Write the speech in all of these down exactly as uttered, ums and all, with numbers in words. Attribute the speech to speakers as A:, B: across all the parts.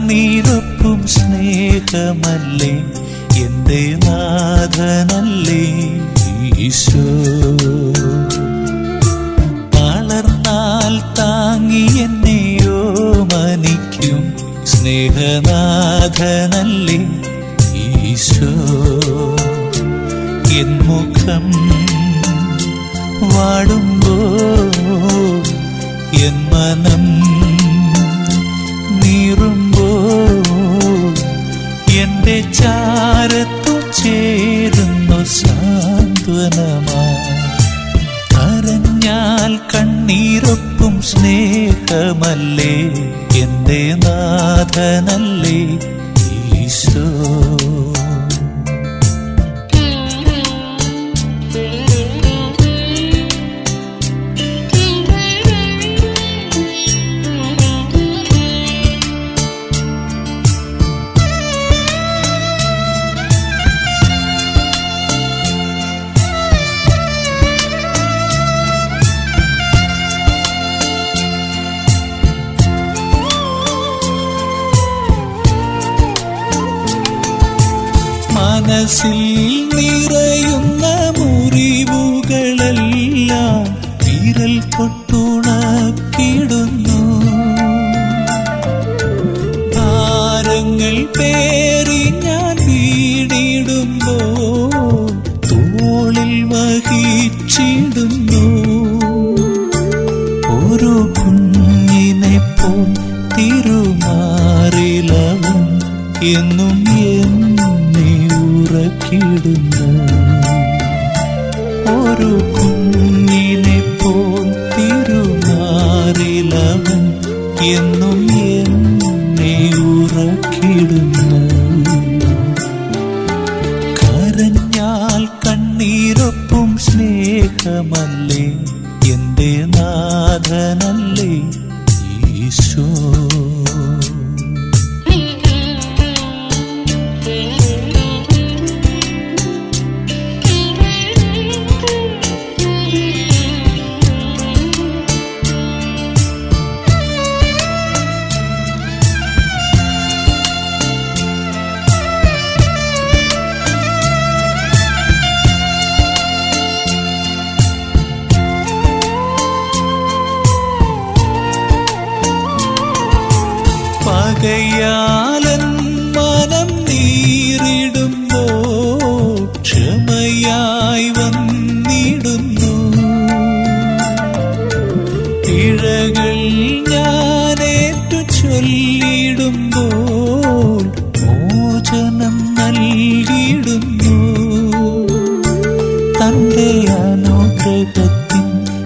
A: കണ്ണീരൊപ്പും സ്നേഹമല്ലേ എന്റെ നാഥനല്ലേ ഈശോ. തളർന്നാൽ താങ്ങി എന്നെയോ മനിക്കും സ്നേഹനാഥനല്ലേ ഈശോ. എൻ മുഖം വാടുമ്പോൾ എൻ മനം നീറുമ്പോൾ എന്റെ ചാരത്തു ചേരുന്നു സാന്ത്വനമായി. കരഞ്ഞാൽ കണ്ണീരൊപ്പും സ്നേഹമല്ലേ എന്റെ നാഥനല്ലേ ഈശോ. മനസ്സിൽ നിറയുന്ന മുറിവുകളെല്ലാം വിരൽ തൊട്ടുണക്കിടുന്നു. ഭാരങ്ങൾ പേറി ഞാൻ വീണിടുമ്പോൾ തോളിൽ വഹിച്ചിടുന്നു. ഒരു കുഞ്ഞിനെ പോൽ തിരുമാറിലവൻ എന്നും ഉറക്കിടുന്നു. ഒരു കുഞ്ഞിനെ പോൽ തിരുമാറിലവൻ എന്നും എന്നെ ഉറക്കിടുന്നു. കരഞ്ഞാൽ കണ്ണീരൊപ്പും സ്നേഹമല്ലേ എന്റെ നാഥനല്ലേ ഈശോ. പകയാലൻ മനം നീറിടുമ്പോൾ ക്ഷമയായി വന്നിടുന്നു. പിഴകൾ ഞാനേറ്റു ചൊല്ലിടുമ്പോൾ മോചനം നൽകിടുന്നു. തന്റെ അനുഗ്രഹത്തിൻ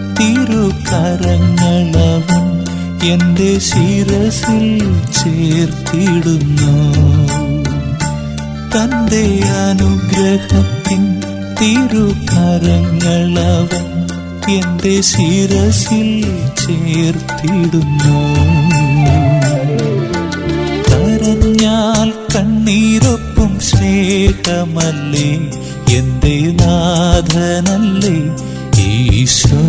A: തിരുകരങ്ങളവൻ എന്റെ ശിരസിൽ ചേർത്തിടുന്നു. തന്റെ അനുഗ്രഹത്തിൻ തിരുകരങ്ങളവൻ എന്റെ ശിരസിൽ ചേർത്തിടുന്നു. കരഞ്ഞാൽ കണ്ണീരൊപ്പും സ്നേഹമല്ലേ എന്റെ നാഥനല്ലേ ഈശോ.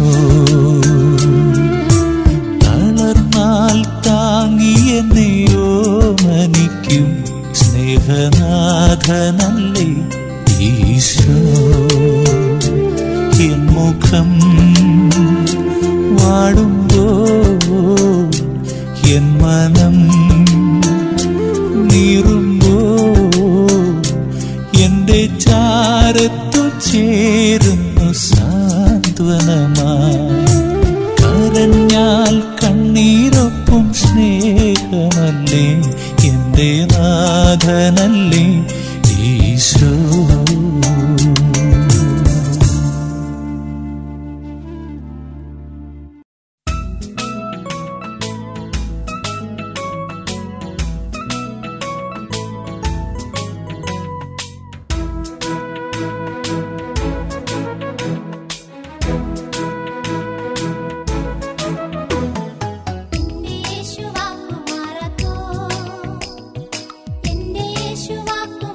A: തളർന്നാൽ താങ്ങി എന്നെയോ മനിക്കും സ്നേഹനാഥനല്ലേ ഈശോ. എൻ മുഖം വാടുമ്പോൾ എൻ മനം നീറുമ്പോൾ എന്റെ ചാരത്തു ചേരുന്നു സാന്ത്വനമായി. കരഞ്ഞാൽ കണ്ണീരൊപ്പും സ്നേഹമല്ലേ എന്റെ നാഥനല്ലേ ഈശോ.
B: Yeshua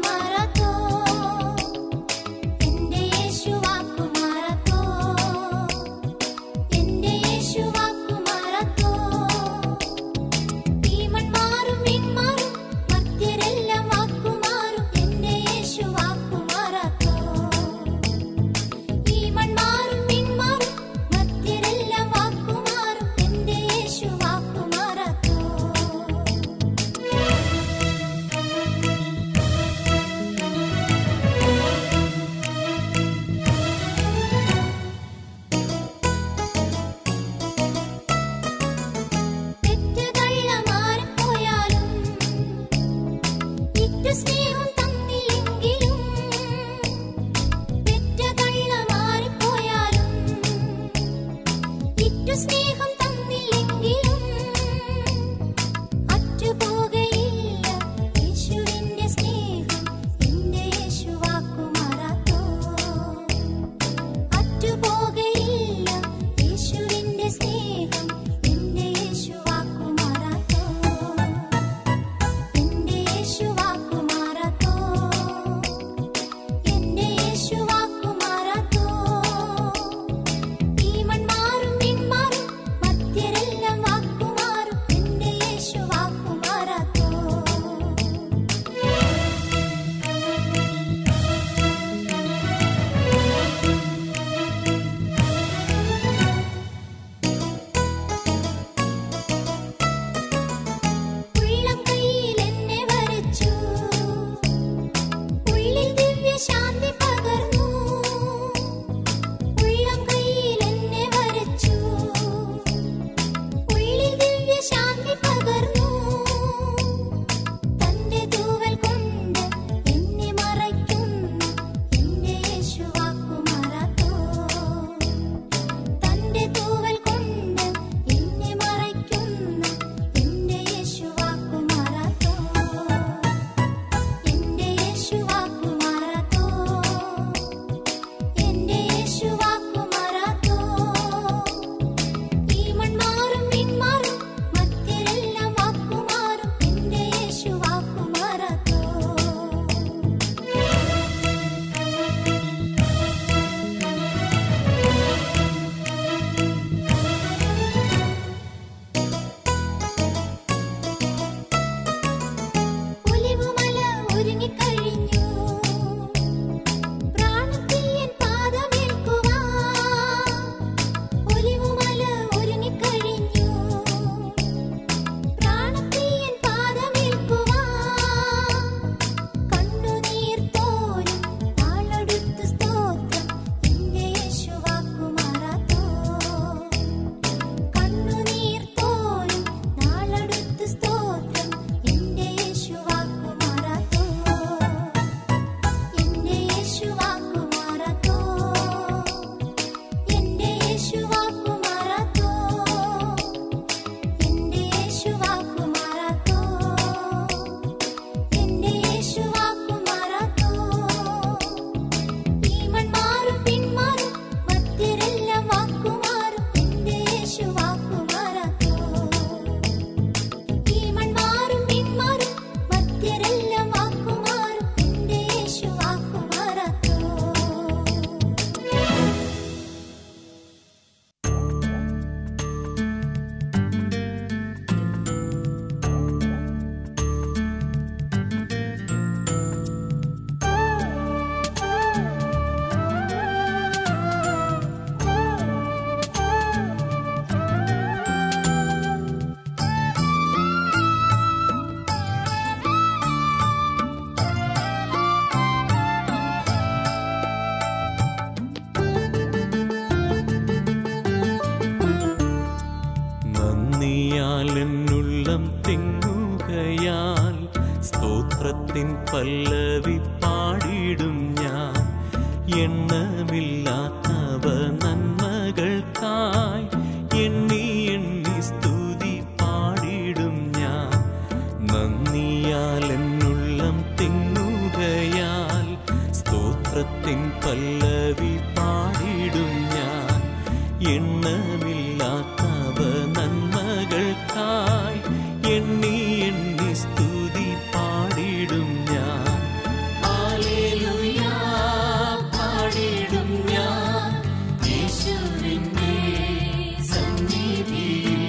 A: സ്തോത്രത്തിൻ പല്ലവി പാടിടും ഞാൻ. എണ്ണമില്ലാത്തവ നന്മകൾക്കായി എണ്ണി എണ്ണി സ്തുതി പാടിടും ഞാൻ. നന്ദിയാൽ എന്നുള്ളം തിങ്ങുകയാൽ സ്തോത്രത്തിൻ പല്ലവി പാടിടും ഞാൻ. എണ്ണമില്ലാത്തവ നന്മകൾക്കായി എണ്ണി എണ്ണി സ്തുതി പാടിടും ഞാൻ. ഹല്ലേലൂയ പാടിടും ഞാൻ യേശുവിന്റെ സന്നിധിയിൽ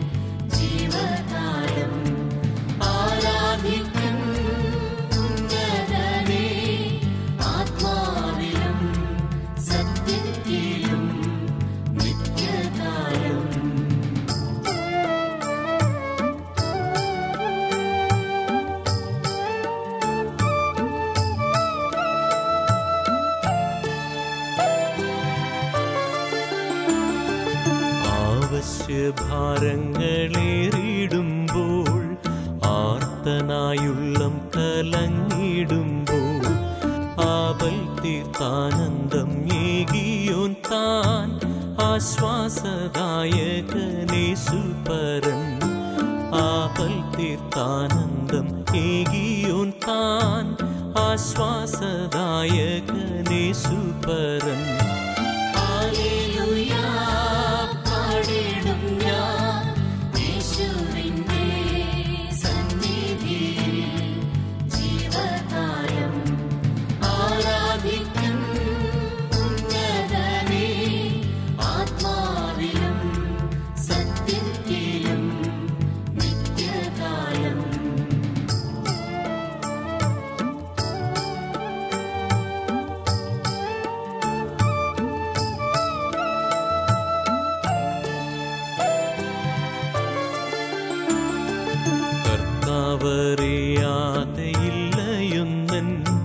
A: ജീവകാലം ആരാധിക്കും ഉന്നതനെ ആത്മാവിലും സത്യത്തിലും നിത്യകാലം. ആവശ്യഭാരങ്ങളേറിടുമ്പോൾ ആർത്തനായുള്ളം കലങ്ങിടുമ്പോൾ ആപൽ തീർത്താനന്ദം ഏകിയോൻ താൻ ആശ്വാസദായകനേശുപരൻ. ആപൽ തീർത്താനന്ദം ഏകിയോൻ താൻ ആശ്വാസദായകനേശുപരൻ. ഹല്ലേലൂയ പാടിടും ഞാൻ യേശുവിന്റെ സന്നിധിയിൽ ജീവകാലം ആരാധിക്കും ഉന്നതനെ ആത്മാവിലും സത്യത്തിലും നിത്യകാലം. കർത്താവറിയാതെയില്ലയൊന്നൻ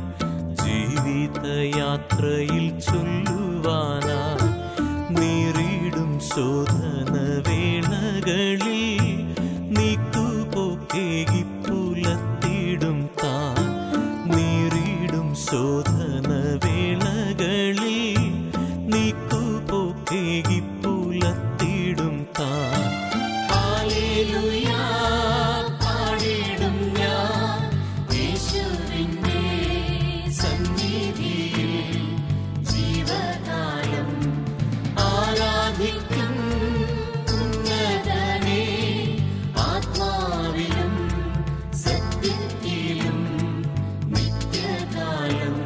A: ജീവിതയാത്രയിൽ ചൊല്ലുവാനാ. നേരിടും ശോധന വേളകളിൽ നീക്കുപോക്കേകി പുലർത്തിടും താൻ. നേരിടും ശോധന വേളകളിൽ നീക്കുപോക്കേകി പുലർത്തിടും താൻ. ഹല്ലേലൂയ പാടിടും ഞാൻ യേശുവിന്റെ സന്നിധിയിൽ ജീവകാലം ആരാധിക്കും ഉന്നതനെ ആത്മാവിലും സത്യത്തിലും നിത്യകാലം.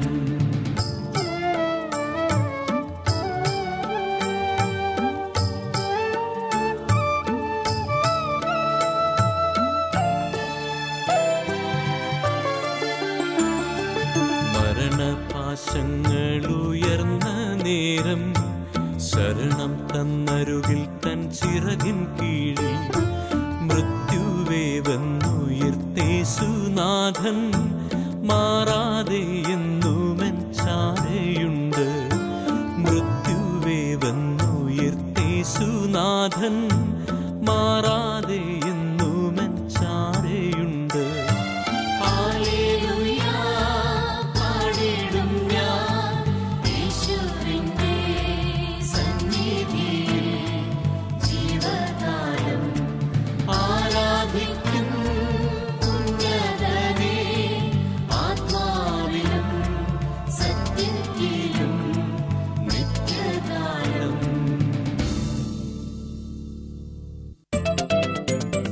A: മരണപാശങ്ങളുയർന്ന നേരം ശരണം തന്നരുകിൽ തൻ ചിറകിൻ കീഴിൽ മൃത്യുവേ വന്നുയർത്തേശുനാഥൻ. മാറാതെ എന്നുമെൻ ചാരയുണ്ട്. മൃത്യുവേ വന്നുയർത്തേശുനാഥൻ. മാറാതെ എന്നുമെൻ ചാരയുണ്ട്. ഹല്ലേലൂയ പാടിടും ഞാൻ യേശുവിന്റെ സന്നിധിയിൽ ജീവകാലം ആരാധിക്കും ഉന്നതനെ ആത്മാവിലും സത്യത്തിലും നിത്യകാലം.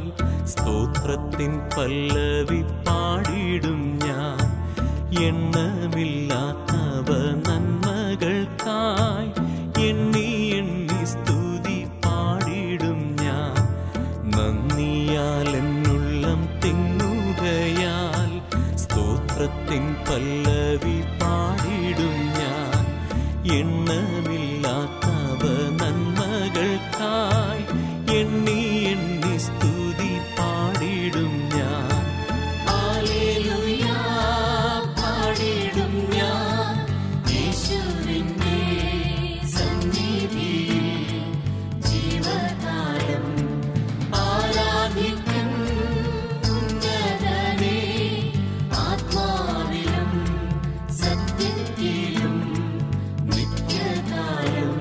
A: സ്തോത്രത്തിൻ പല്ലവി പാടിയിടും ഞാൻ. എണ്ണമില്ലാത്തവ നന്മകൾക്കായി എണ്ണി എണ്ണി സ്തുതി പാടിയിടും ഞാൻ. നന്ദിയാൽ എന്നുള്ളം തിങ്ങുകയാൽ സ്തോത്രത്തിൻ പല്ലവി പാടിയിടും ഞാൻ. എണ്ണമില്ലാത്തവ നന്മകൾക്കായി എണ്ണി എണ്ണി സ്തുതി പാടിയിടും ഞാൻ. ഹല്ലേലൂയ പാടിയിടും ഞാൻ യേശുവിന്റെ സന്നിധിയിൽ ജീവകാലം. ആരാധിക്കും ഉന്നതനെ ആത്മാവിലും സത്യത്തിലും നിത്യകാലം.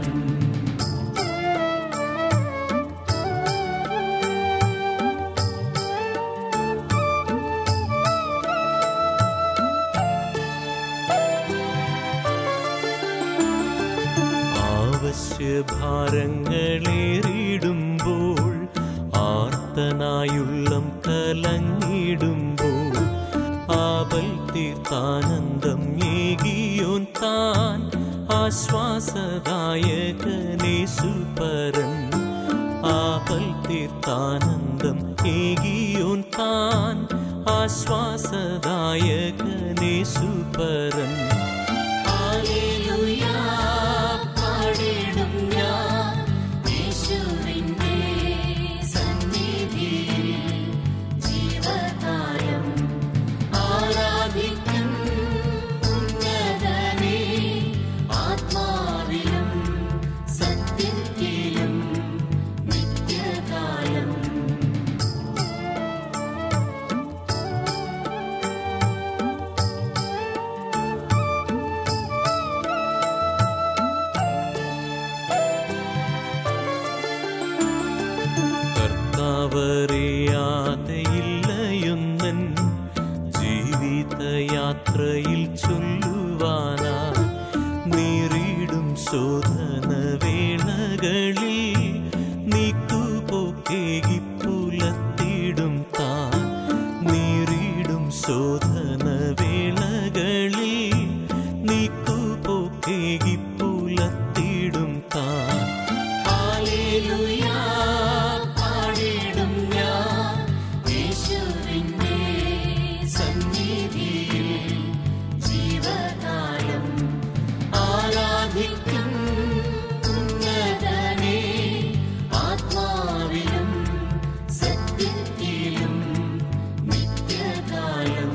A: ആവശ്യഭാരങ്ങളേറിടുമ്പോൾ ആർത്തനായുള്ളം കലങ്ങിടുമ്പോൾ ആപൽ തീർത്താനന്ദം ഏകിയോൻ താൻ ആശ്വാസദായകനേശുപരൻ. ആപൽ തീർത്താനന്ദം ഏകിയോൻ താൻ ആശ്വാസദായകനേശുപരൻ. ഹല്ലേലൂയ പാടിടും ഞാൻ യേശുവിന്റെ സന്നിധിയിൽ ജീവകാലം. ആരാധിക്കും ഉന്നതനെ ആത്മാവിലും സത്യത്തിലും നിത്യകാലം. കർത്താവറിയാതെയില്ലയൊന്നൻ ജീവിതയാത്രയിൽ ചൊല്ലുവാനാ. നേരിടും ശോധന വേളകളിൽ നീക്കുപോക്കേകി പുലത്തിടും താൻ. നേരിടും ശോധന വേളകളിൽ നീക്കുപോക്കേകി പുലത്തിടും താൻ. ഹല്ലേലൂയ പാടിടും ഞാൻ യേശുവിന്റെ സന്നിധിയിൽ ജീവകാലം. ആരാധിക്കും ഉന്നതനെ ആത്മാവിലും സത്യത്തിലും നിത്യകാലം.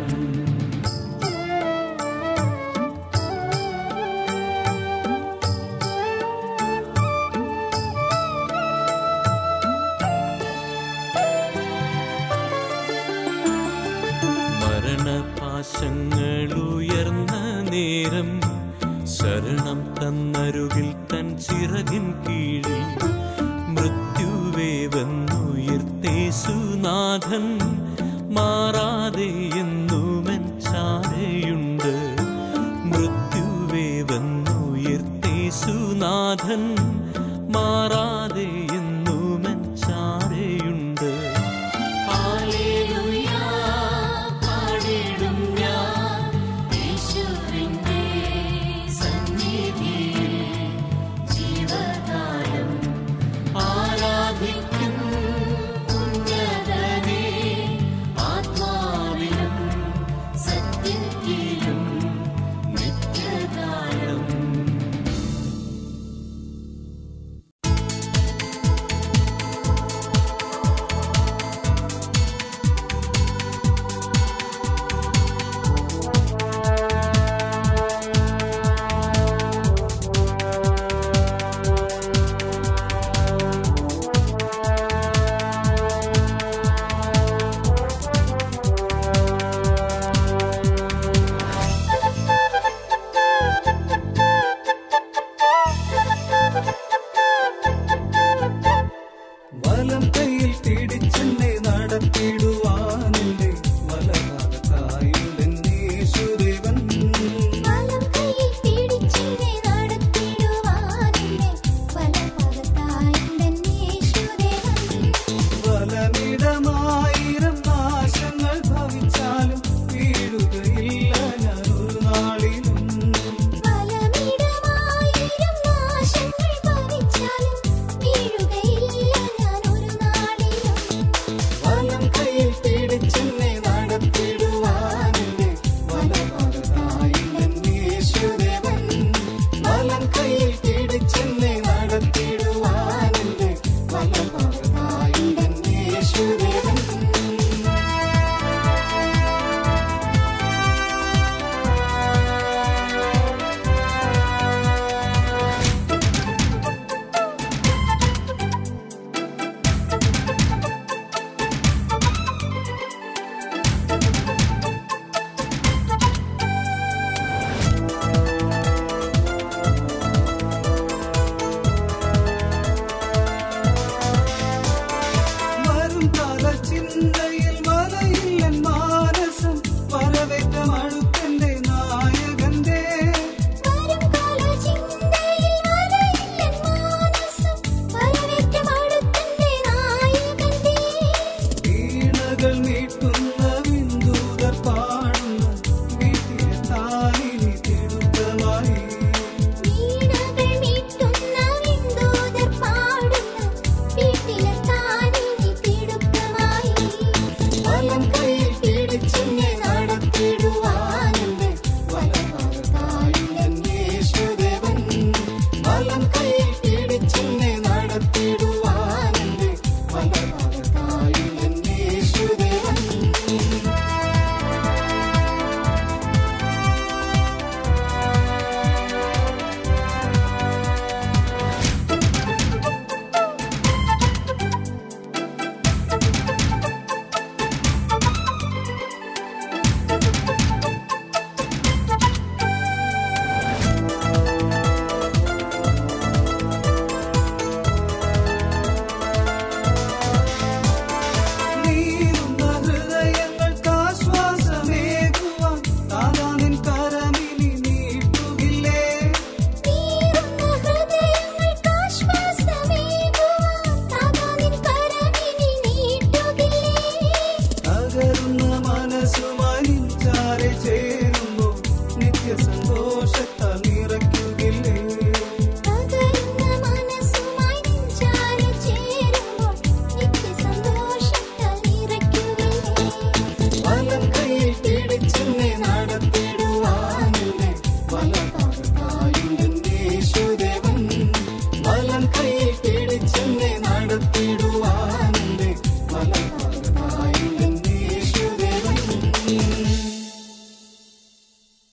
A: മരണപാശങ്ങളുയർന്ന നേരം ശരണം തന്നരുകിൽ തൻ ചിറകിൻ കീഴിൽ മൃത്യുവേ വന്നുയർത്തേശുനാഥൻ. മാറാതെ എന്നുമെൻ ചാരയുണ്ട്. മൃത്യുവേ വന്നുയർത്തേശുനാഥൻ. മാറാതെ എന്നുമെൻ ചാരയുണ്ട്. ഹല്ലേലൂയ പാടിടും ഞാൻ യേശുവിന്റെ സന്നിധിയിൽ ജീവകാലം. ആരാധിക്കും ഉന്നതനെ ആത്മാവിലും സത്യത്തിലും നിത്യകാലം.
B: വലം കൈയിൽ പിടിച്ചെന്നെ നടത്തിയിടും